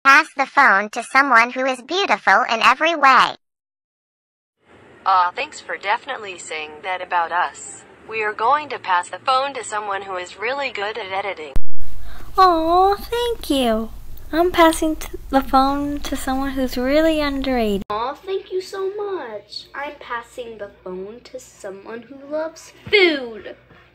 pass the phone to someone who is beautiful in every way. Aw, thanks for definitely saying that about us. We are going to pass the phone to someone who is really good at editing. Aw, thank you. I'm passing the phone to someone who's really underrated. Aw, thank you so much. I'm passing the phone to someone who loves food.